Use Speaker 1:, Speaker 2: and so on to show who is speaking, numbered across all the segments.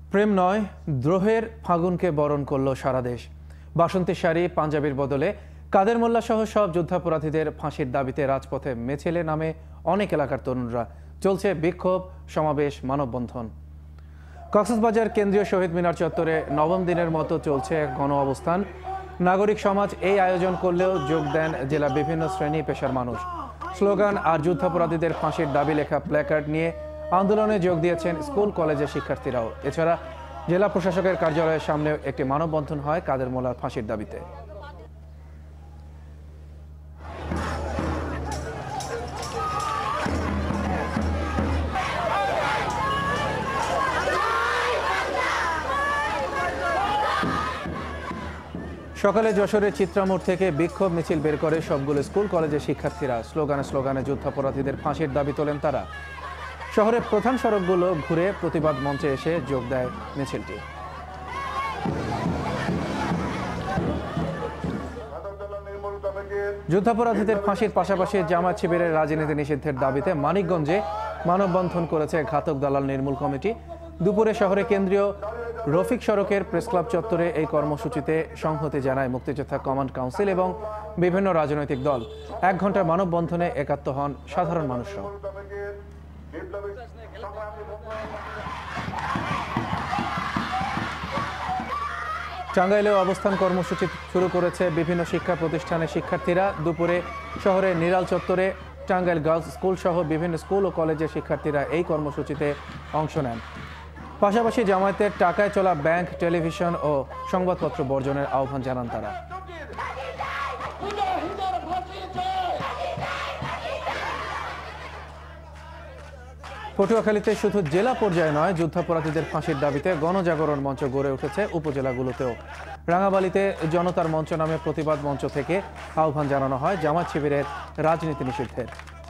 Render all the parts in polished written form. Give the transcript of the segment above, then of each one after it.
Speaker 1: প্রেম নয়, দ্রোহের ফাগুনকে বরণ করল সারা দেশ। বাসন্তী শাড়ি, পাঞ্জাবির বদলে কাদের মোল্লা সহ সব যুদ্ধাপরাধীদের ফাঁসির দাবিতে রাজপথে মিছিলে নামে অনেক এলাকার তরুণরা। চলছে বিক্ষোভ, সমাবেশ, মানববন্ধন। কক্সবাজার কেন্দ্রীয় শহীদ মিনার চত্বরে নবম দিনের মতো চলছে এক গণ অবস্থান। নাগরিক সমাজ এই আয়োজন করলেও যোগ দেন জেলার বিভিন্ন শ্রেণী পেশার মানুষ। স্লোগান আর যুদ্ধাপরাধীদের ফাঁসির দাবি লেখা প্ল্যাকার্ড নিয়ে আন্দোলনে যোগ দিয়েছেন স্কুল কলেজের শিক্ষার্থীরাও। এছাড়া জেলা প্রশাসকের কার্যালয়ের সামনে একটি মানববন্ধন হয় কাদের মোল্লার ফাঁসির দাবিতে। সকালে যশোরের চিত্রামোড় থেকে বিক্ষোভ মিছিল বের করে সবগুলো স্কুল কলেজের শিক্ষার্থীরা। স্লোগানে যুদ্ধাপরাধীদের ফাঁসির দাবি তোলেন তারা। শহরের প্রধান সড়কগুলো ঘুরে প্রতিবাদ মঞ্চে এসে যোগ দেয় মিছিলটি। যুদ্ধাপরাধীদের ফাঁসির পাশাপাশি জামায়াত শিবিরের রাজনীতি নিষিদ্ধের দাবিতে মানিকগঞ্জে মানববন্ধন করেছে ঘাতক দালাল নির্মূল কমিটি। দুপুরে শহরে কেন্দ্রীয় রফিক সড়কের প্রেসক্লাব চত্বরে এই কর্মসূচিতে সংহতি জানায় মুক্তিযোদ্ধা কমান্ড কাউন্সিল এবং বিভিন্ন রাজনৈতিক দল। 1 ঘন্টার মানববন্ধনে একাত্ম হন সাধারণ মানুষরা। টাঙ্গাইলেও অবস্থান কর্মসূচি শুরু করেছে বিভিন্ন শিক্ষা প্রতিষ্ঠানের শিক্ষার্থীরা। দুপুরে শহরের নিরাল চত্বরে টাঙ্গাইল গার্লস স্কুল সহ বিভিন্ন স্কুল ও কলেজের শিক্ষার্থীরা এই কর্মসূচিতে অংশ নেন। পাশাপাশি জামায়াতের টাকায় চলা ব্যাংক, টেলিভিশন ও সংবাদপত্র বর্জনের আহ্বান জানান তারা। পটুয়াখালীতে শুধু জেলা পর্যায়ে নয়, যুদ্ধাপরাধীদের ফাঁসির দাবিতে গণজাগরণ মঞ্চ গড়ে উঠেছে উপজেলাগুলোতেও। রাঙাবালিতে জনতার মঞ্চ নামে প্রতিবাদ মঞ্চ থেকে আহ্বান জানানো হয় জামায়াত শিবিরের রাজনীতি নিষিদ্ধের।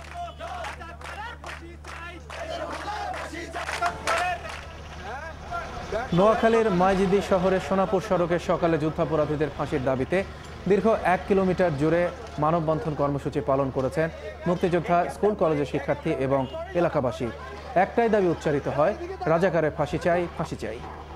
Speaker 1: নোয়াখালীর মাইজিদি শহরের সোনাপুর সড়কে সকালে যুদ্ধাপরাধীদের ফাঁসির দাবিতে দীর্ঘ 1 কিলোমিটার জুড়ে মানববন্ধন কর্মসূচি পালন করেছেন মুক্তিযোদ্ধা স্কুল কলেজের শিক্ষার্থী এবং এলাকাবাসী। একটাই দাবি উচ্চারিত হয়, রাজাকারের ফাঁসি চাই, ফাঁসি চাই।